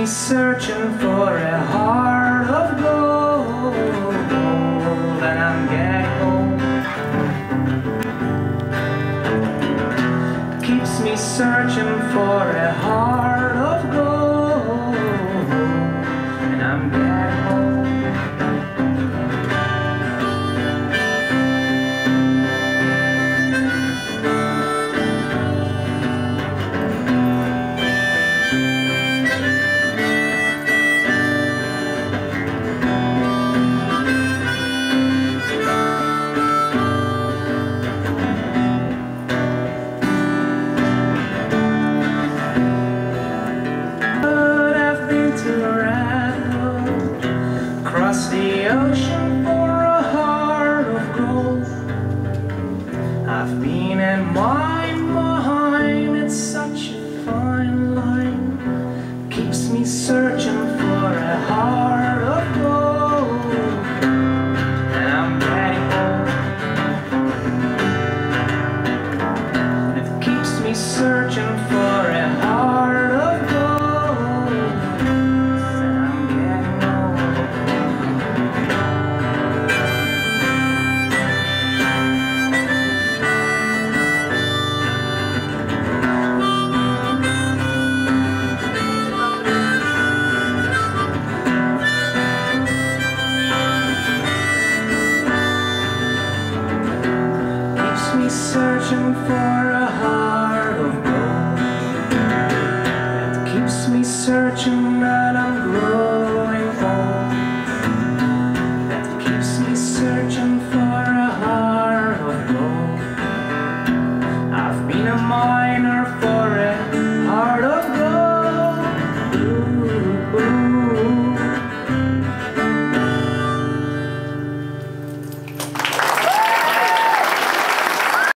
searching for a heart of gold, and I'm getting old. Keeps me searching for a heart of gold, and I'm getting old. Across the ocean for a heart of gold. I've been in my mind, it's such a fine line. Keeps me searching for a heart of gold, and I'm getting old. It keeps me searching for a heart of gold, and I'm getting old. Searching for a heart of gold. It keeps me searching and I'm growing old. It keeps me searching for a heart of gold. I've been a miner for a